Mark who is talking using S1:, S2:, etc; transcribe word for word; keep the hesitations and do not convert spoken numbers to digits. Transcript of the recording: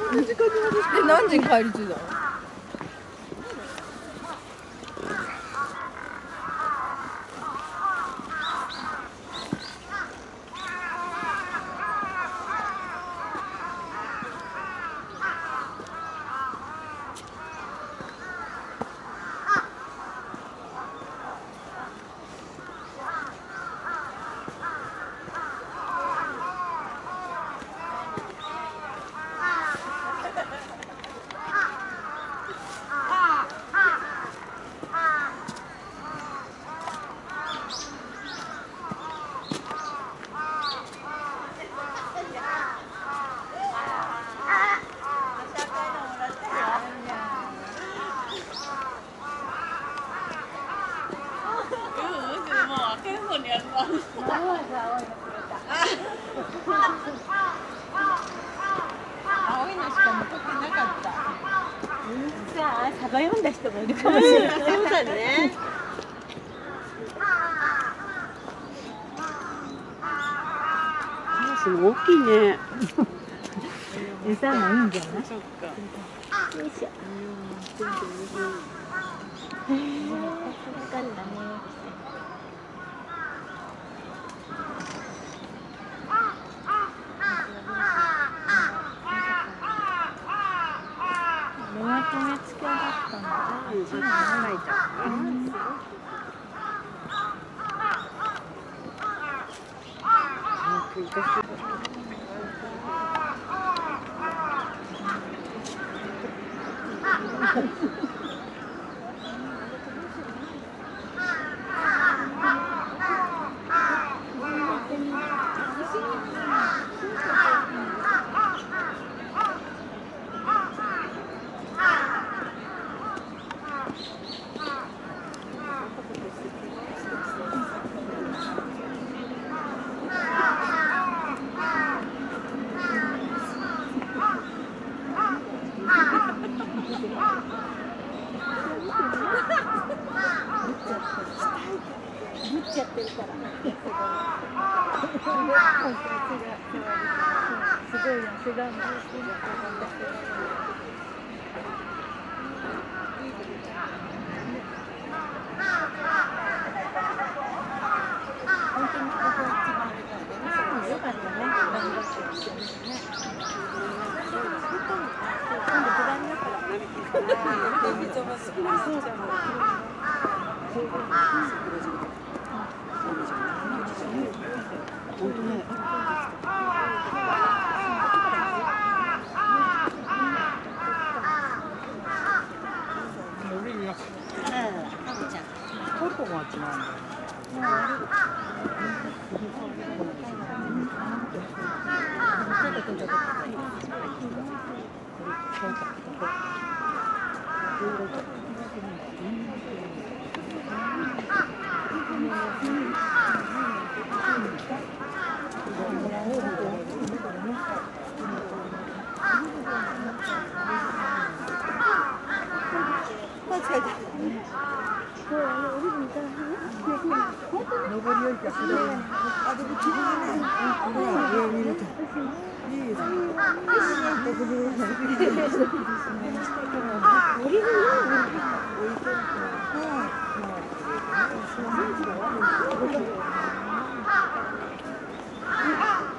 S1: な時間に戻して。
S2: え、何時に帰り着いたの？青いのしか残ってなかった。
S3: さあ、サバ読んだ人もいるかもしれない。
S1: そうだね。すごい大きいね。
S3: 餌がいいんじゃない？
S1: そっか。
S3: よいしょ。へえ、わかんだね。目が止めつけだったんだ。
S1: うん、そっち長いじゃん。
S3: ぶっちゃってるから。すごい汗がんで。本当にここが一番良かったね。頑張ってきてね。今度ご覧になったら。
S1: 本当ね。トルコが違うんだよ。
S3: うん。